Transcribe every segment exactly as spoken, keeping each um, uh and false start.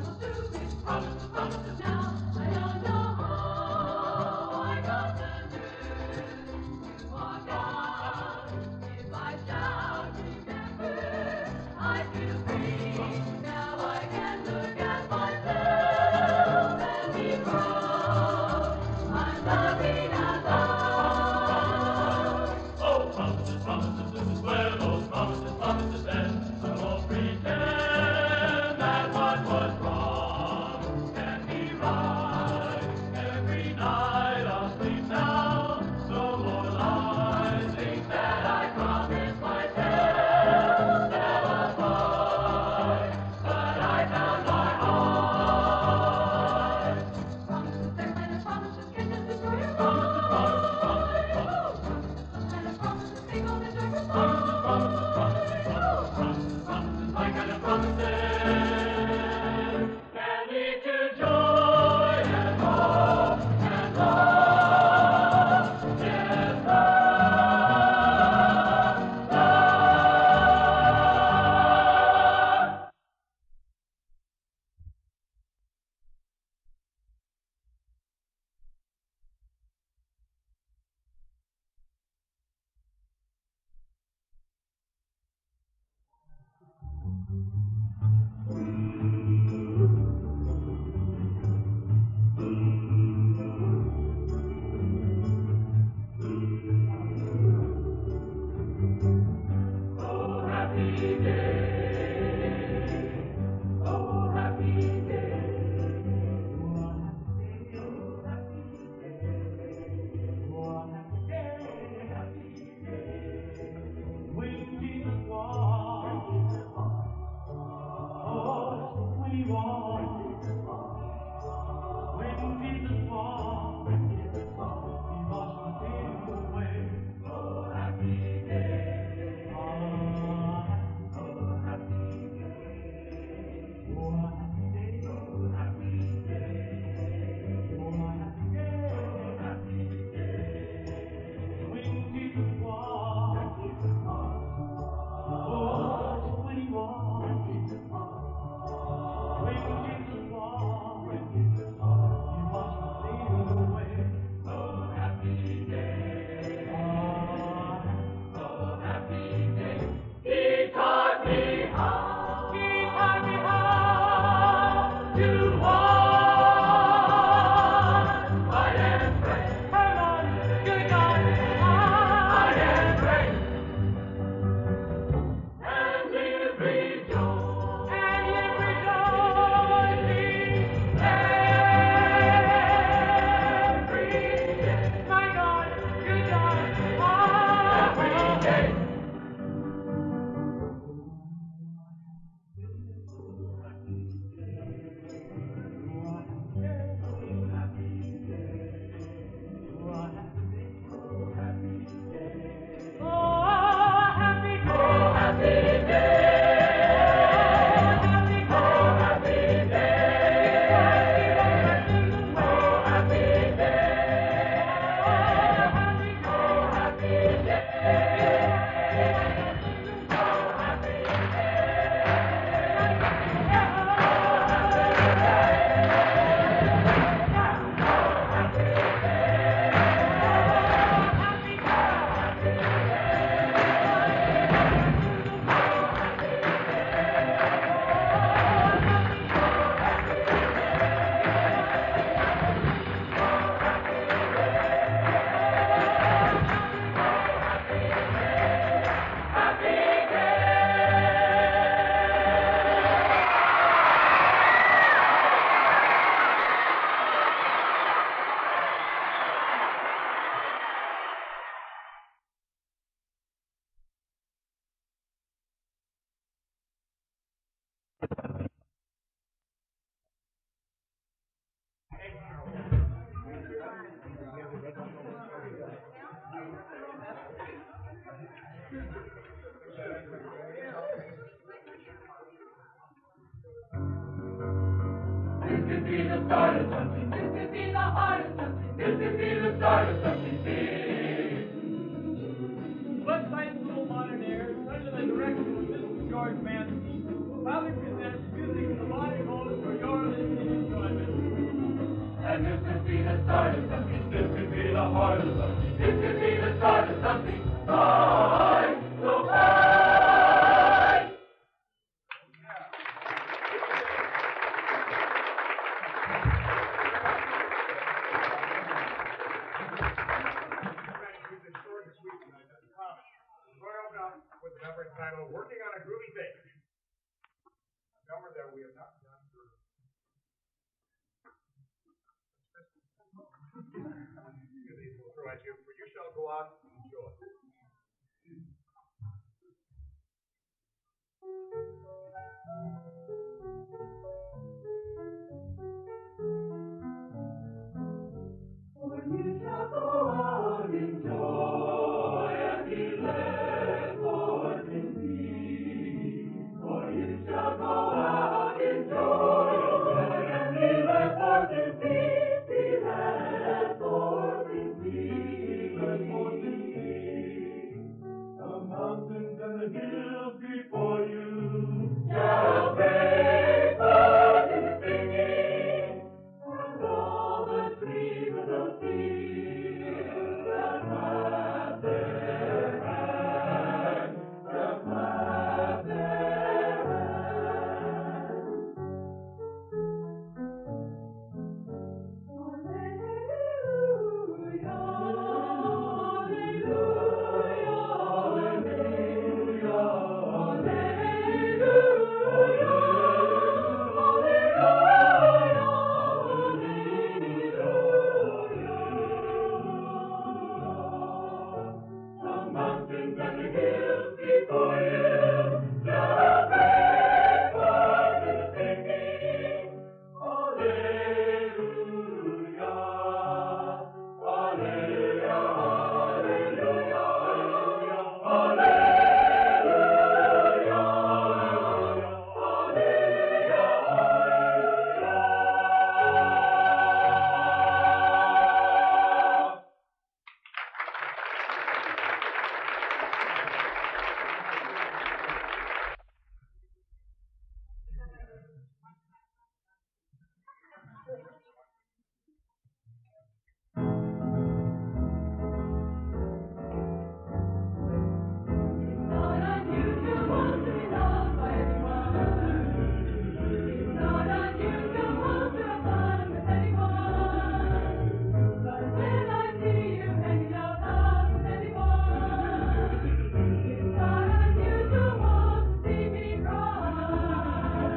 could be the start of something. This could be the heart of something. This could be the start of something big. Northwest Champion Modernaires, under the direction of Mister George Mantzke, proudly presents music in the body of for your the start of something. This could be the heart of something. This could be the start of something. Fine, so fine. With the number entitled Working on a Groovy Thing. A number that we have not done for these will throw at you. For you shall go out and enjoy. For you shall go out and enjoy and be led forth in peace. For you shall go out in joy and be led forth in peace. Be led forth in peace. Be led forth in peace. The mountains and the hills before you shall break forth in singing, and all the trees of the field shall clap their hands, shall clap their hands. Hallelujah, the mountains and the hills before you shall break forth in singing. Hallelujah, hallelujah, hallelujah, hallelujah, hallelujah, hallelujah. It's not unusual to be loved by anyone. It's not unusual to have fun with anyone. But when I see you hanging out with anyone, it's not unusual to see me cry.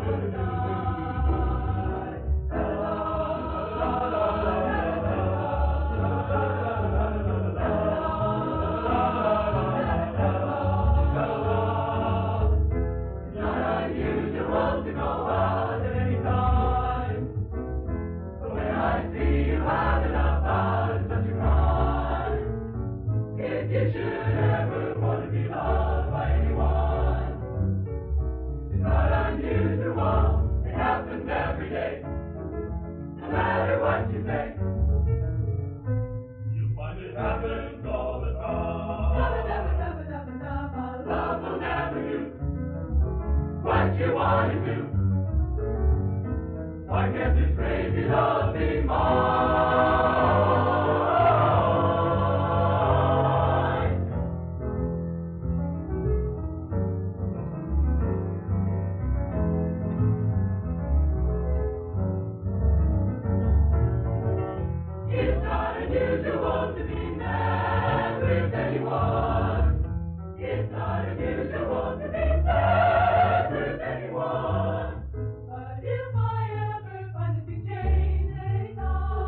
It's not unusual to go out at any time. But when I see you having a fun, it's such a crime. If you should ever want to be loved by anyone, it's not unusual. It happens every day. No matter what you say, you find it happens all the time. Dabba, dabba, dabba, dabba, dabba. Love will never do what you want to do. Why can't this crazy love be mine? It's not unusual to be mad with anyone. It's not unusual to be sad with anyone. But if I ever find that you change at any time,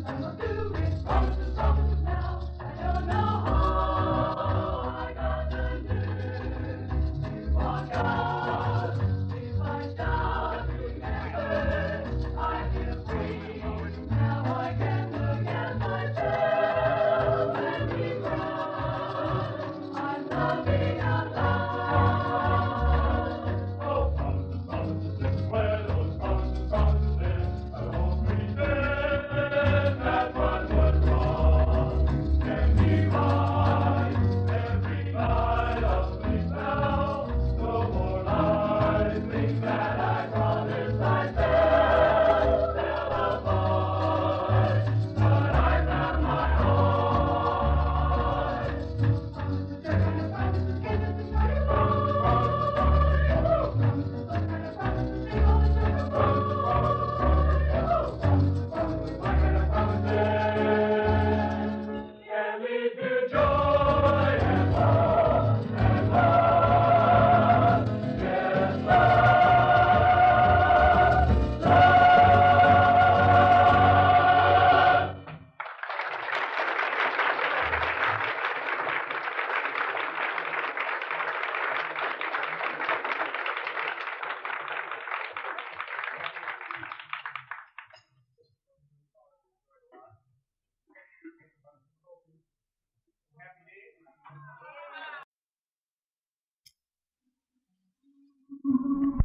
Thank you.